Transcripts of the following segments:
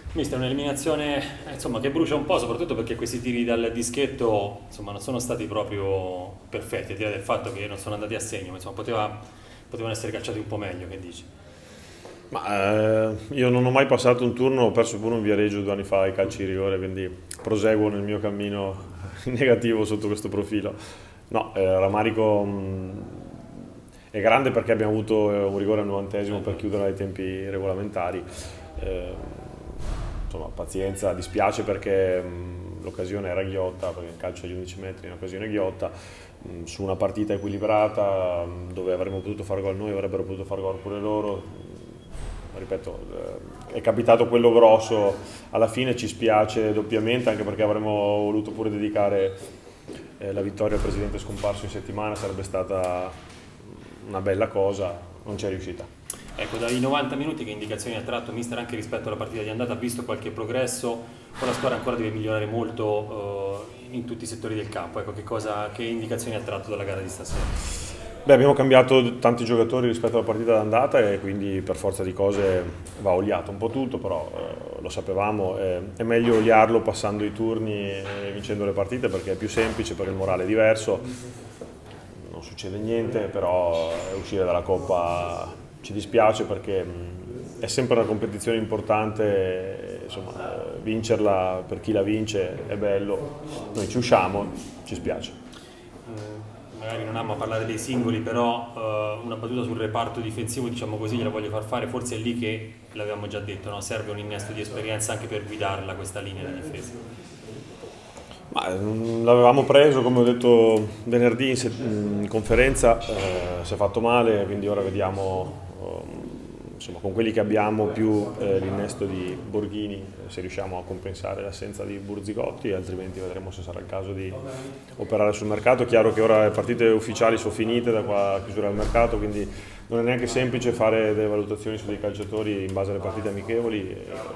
Mister, un'eliminazione insomma, che brucia un po', soprattutto perché questi tiri dal dischetto insomma, non sono stati proprio perfetti, al di là del fatto che non sono andati a segno, ma insomma, potevano essere calciati un po' meglio, che dici? Io non ho mai passato un turno, ho perso pure un Viareggio 2 anni fa ai calci di rigore, quindi proseguo nel mio cammino negativo sotto questo profilo. No, rammarico è grande perché abbiamo avuto un rigore al 90° per chiudere ai tempi regolamentari. Eh, insomma, pazienza, dispiace perché l'occasione era ghiotta, perché il calcio agli 11 metri è un'occasione ghiotta, su una partita equilibrata dove avremmo potuto fare gol noi, avrebbero potuto fare gol pure loro. Ripeto, è capitato quello grosso, alla fine ci spiace doppiamente anche perché avremmo voluto pure dedicare la vittoria al presidente scomparso in settimana, sarebbe stata una bella cosa, non ci è riuscita. Ecco, dai 90 minuti che indicazioni ha tratto mister anche rispetto alla partita di andata, ha visto qualche progresso, o la squadra ancora deve migliorare molto in tutti i settori del campo? Ecco, che indicazioni ha tratto dalla gara di stasera? Beh, abbiamo cambiato tanti giocatori rispetto alla partita d'andata e quindi per forza di cose va oliato un po' tutto, però lo sapevamo, è meglio oliarlo passando i turni e vincendo le partite perché è più semplice, perché il morale è diverso, non succede niente, però uscire dalla Coppa ci dispiace perché è sempre una competizione importante, insomma, vincerla per chi la vince è bello, noi ci usciamo, ci spiace. Magari non amo parlare dei singoli, però una battuta sul reparto difensivo, diciamo così, gliela voglio far fare, forse è lì che, l'avevamo già detto, no? Serve un innesto di esperienza anche per guidarla questa linea di difesa. L'avevamo preso, come ho detto venerdì in conferenza, si è fatto male, quindi ora vediamo insomma, con quelli che abbiamo più l'innesto di Borghini, se riusciamo a compensare l'assenza di Burzigotti, altrimenti vedremo se sarà il caso di operare sul mercato. È chiaro che ora le partite ufficiali sono finite da qua a chiusura del mercato, quindi non è neanche semplice fare delle valutazioni su dei calciatori in base alle partite amichevoli.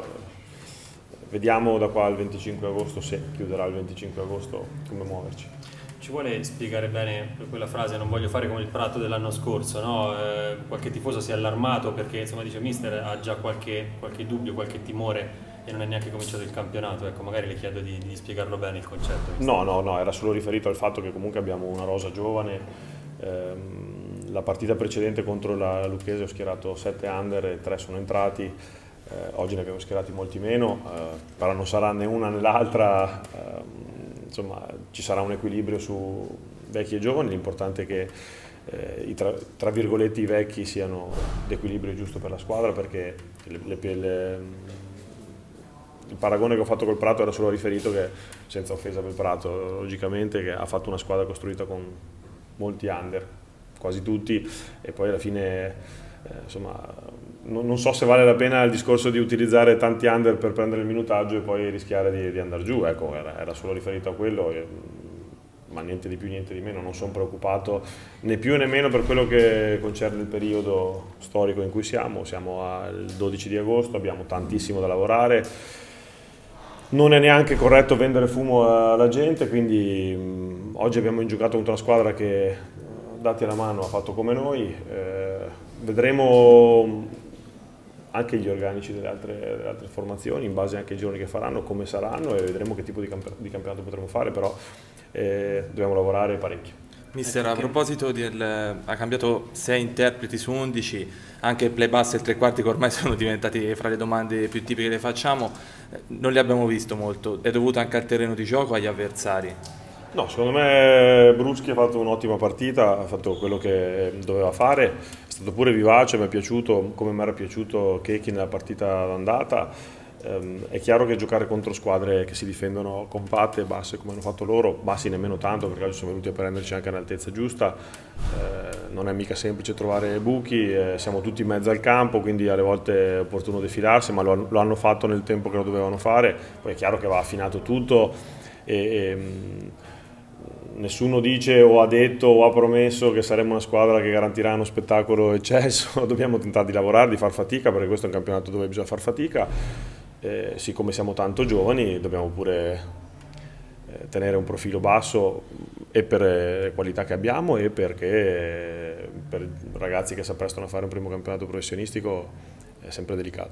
Vediamo da qua al 25 agosto, se chiuderà il 25 agosto, come muoverci. Ci vuole spiegare bene quella frase, non voglio fare come il Prato dell'anno scorso, no? Qualche tifoso si è allarmato perché insomma dice mister ha già qualche dubbio, qualche timore e non è neanche cominciato il campionato, ecco magari le chiedo di spiegarlo bene il concetto. No, era solo riferito al fatto che comunque abbiamo una rosa giovane. La partita precedente contro la Lucchese ho schierato 7 under e 3 sono entrati. Oggi ne abbiamo schierati molti meno, però non sarà né una né l'altra, insomma ci sarà un equilibrio su vecchi e giovani, l'importante è che tra virgolette i vecchi siano l'equilibrio giusto per la squadra, perché il paragone che ho fatto col Prato era solo riferito che, senza offesa per il Prato, logicamente, che ha fatto una squadra costruita con molti under, quasi tutti, e poi alla fine insomma, non so se vale la pena il discorso di utilizzare tanti under per prendere il minutaggio e poi rischiare di andare giù, ecco, era solo riferito a quello, ma niente di più, niente di meno, non sono preoccupato né più né meno per quello che concerne il periodo storico in cui siamo al 12 di agosto, abbiamo tantissimo da lavorare, non è neanche corretto vendere fumo alla gente, quindi oggi abbiamo giocato contro una squadra che, dati alla mano, ha fatto come noi. Vedremo anche gli organici delle altre formazioni, in base anche ai giorni che faranno, come saranno, e vedremo che tipo di campionato potremo fare, però dobbiamo lavorare parecchio. Mister, a proposito ha cambiato 6 interpreti su 11, anche il play pass e il tre quarti che ormai sono diventati fra le domande più tipiche che le facciamo, non li abbiamo visto molto, è dovuto anche al terreno di gioco, agli avversari? No, secondo me Bruschi ha fatto un'ottima partita, ha fatto quello che doveva fare, è stato pure vivace, mi è piaciuto come mi era piaciuto Checchi nella partita d'andata. È chiaro che giocare contro squadre che si difendono compatte e basse come hanno fatto loro, bassi nemmeno tanto perché oggi sono venuti a prenderci anche all'altezza giusta, non è mica semplice trovare buchi, siamo tutti in mezzo al campo, quindi alle volte è opportuno defilarsi, ma lo hanno fatto nel tempo che lo dovevano fare, poi è chiaro che va affinato tutto e nessuno dice o ha detto o ha promesso che saremo una squadra che garantirà uno spettacolo eccesso, dobbiamo tentare di lavorare, di far fatica, perché questo è un campionato dove bisogna far fatica, siccome siamo tanto giovani dobbiamo pure tenere un profilo basso e per le qualità che abbiamo e perché per ragazzi che si apprestano a fare un primo campionato professionistico è sempre delicato.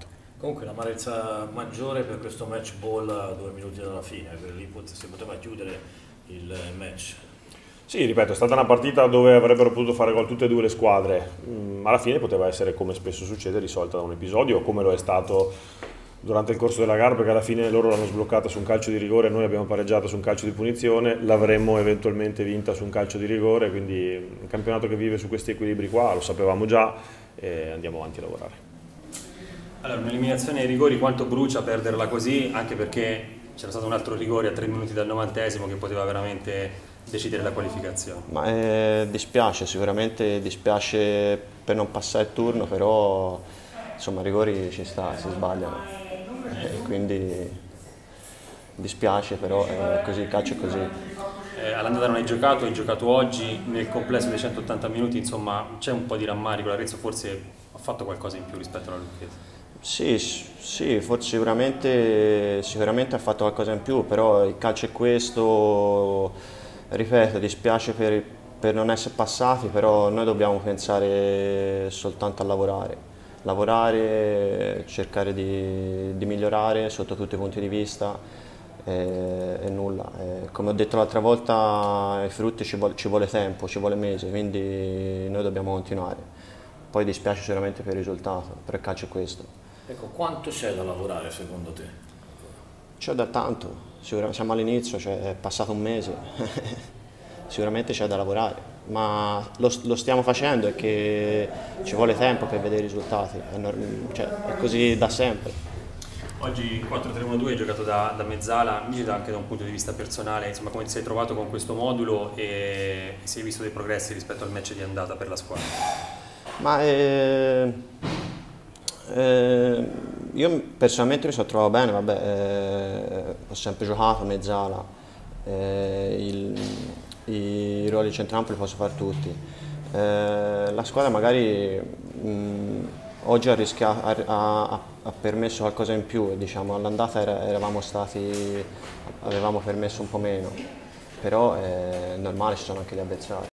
Comunque l'amarezza maggiore per questo match ball a 2 minuti dalla fine, per lì si poteva chiudere il match. Sì, ripeto, è stata una partita dove avrebbero potuto fare gol tutte e due le squadre, ma alla fine poteva essere, come spesso succede, risolta da un episodio, come lo è stato durante il corso della gara, perché alla fine loro l'hanno sbloccata su un calcio di rigore, noi abbiamo pareggiato su un calcio di punizione, l'avremmo eventualmente vinta su un calcio di rigore, quindi un campionato che vive su questi equilibri qua, lo sapevamo già e andiamo avanti a lavorare. Allora, un'eliminazione ai rigori quanto brucia perderla così, anche perché c'era stato un altro rigore a 3 minuti dal 90esimo che poteva veramente decidere la qualificazione. Ma dispiace, sicuramente dispiace per non passare il turno, però insomma i rigori ci sta, si sbagliano, quindi dispiace, però così, il calcio è così. All'andata non hai giocato oggi, nel complesso dei 180 minuti, insomma c'è un po' di rammarico, l'Arezzo forse ha fatto qualcosa in più rispetto alla Lucchese. Sì, forse sicuramente ha fatto qualcosa in più, però il calcio è questo, ripeto, dispiace per non essere passati, però noi dobbiamo pensare soltanto a lavorare, cercare di migliorare sotto tutti i punti di vista e nulla. Come ho detto l'altra volta, ai frutti ci vuole tempo, ci vuole mesi, quindi noi dobbiamo continuare. Poi dispiace sicuramente per il risultato, però il calcio è questo. Ecco, quanto c'è da lavorare secondo te? C'è da tanto, siamo all'inizio, è passato un mese, sicuramente c'è da lavorare, ma lo stiamo facendo e che ci vuole tempo per vedere i risultati, è così da sempre. Oggi 4-3-1-2 hai giocato da mezzala, mi anche da un punto di vista personale, insomma come ti sei trovato con questo modulo e se hai visto dei progressi rispetto al match di andata per la squadra? Ma io personalmente mi sono trovato bene, vabbè, ho sempre giocato a mezzala, i ruoli centrali li posso fare tutti. La squadra magari oggi ha permesso qualcosa in più, diciamo, all'andata avevamo permesso un po' meno, però è normale, ci sono anche gli avversari.